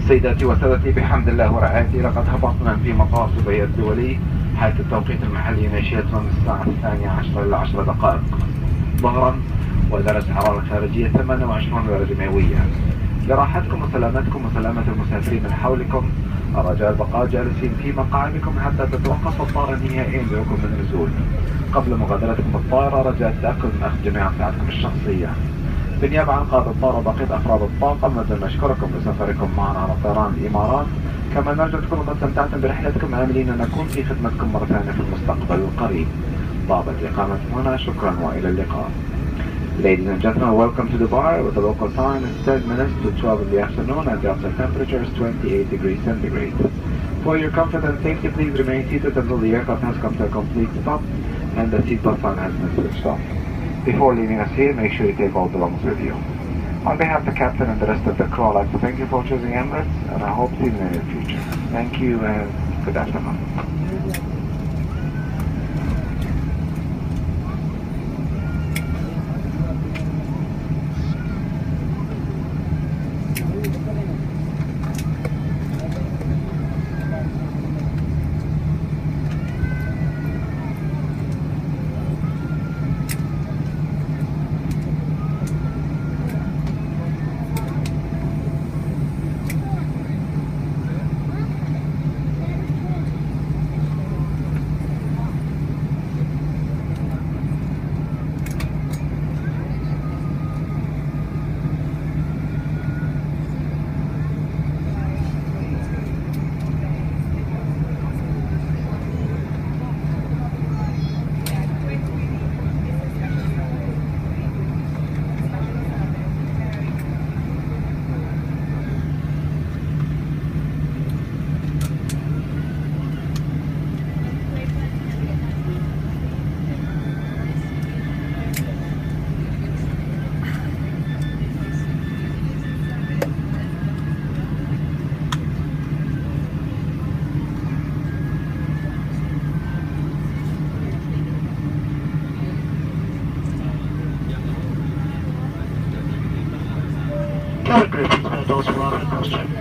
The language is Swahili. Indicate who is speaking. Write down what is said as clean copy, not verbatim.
Speaker 1: سيداتي وسادتي، بحمد الله ورعايته لقد هبطنا في مطار دبي الدولي، حيث التوقيت المحلي نشيطنا من الساعة 12 إلى 10 دقائق ظهرا، ودرجة حرارة خارجية 28 درجة مئوية. لراحتكم وسلامتكم وسلامة المسافرين من حولكم، الرجاء البقاء جالسين في مقاعدكم حتى تتوقف الطائرة نهائيا بكم من النزول. قبل مغادرتكم الطائرة رجاء التأكد من أخذ جميع أمتعتكم الشخصية. بالنيابة عن قائد الطائرة وبقية أفراد الطاقم، نود نشكركم لسفركم معنا على طيران الإمارات، كما نرجو تكونوا قد استمتعتم برحلتكم، آملين أن نكون في خدمتكم مرة ثانية في المستقبل القريب. طابت إقامتكم هنا، شكرا وإلى اللقاء. Ladies and gentlemen, welcome to Dubai. With the local time is 10 minutes to 12 in the afternoon and the outside temperature is 28 degrees centigrade. For your comfort and safety, please remain seated until the aircraft has come to a complete stop and the seatbelt sign has been switched off. Before leaving us here, make sure you take all belongings with you. On behalf of the captain and the rest of the crew, I'd like to thank you for choosing Emirates, and I hope to see you in the near future. Thank you and good afternoon.
Speaker 2: Those who are in those check.